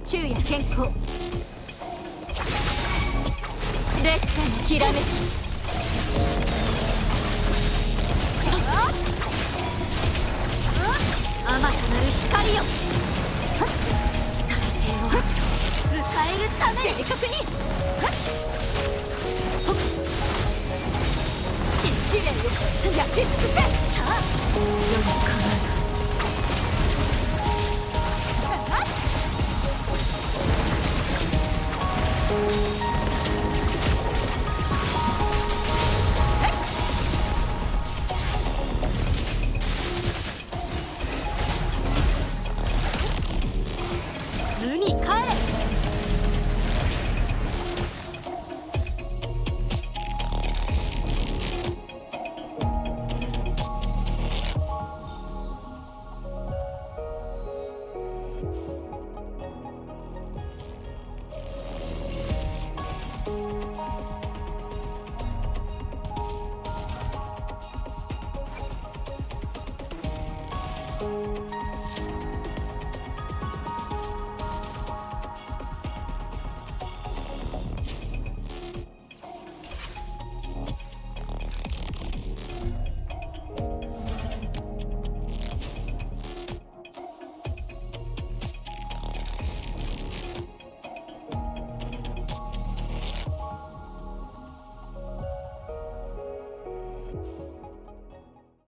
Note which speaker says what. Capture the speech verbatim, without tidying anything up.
Speaker 1: 昼夜健康、烈火のきらめき、あまたなる光よ、太平を迎えるために正確に一連を焼き尽くせ。さあ世にかなう無に帰れ。you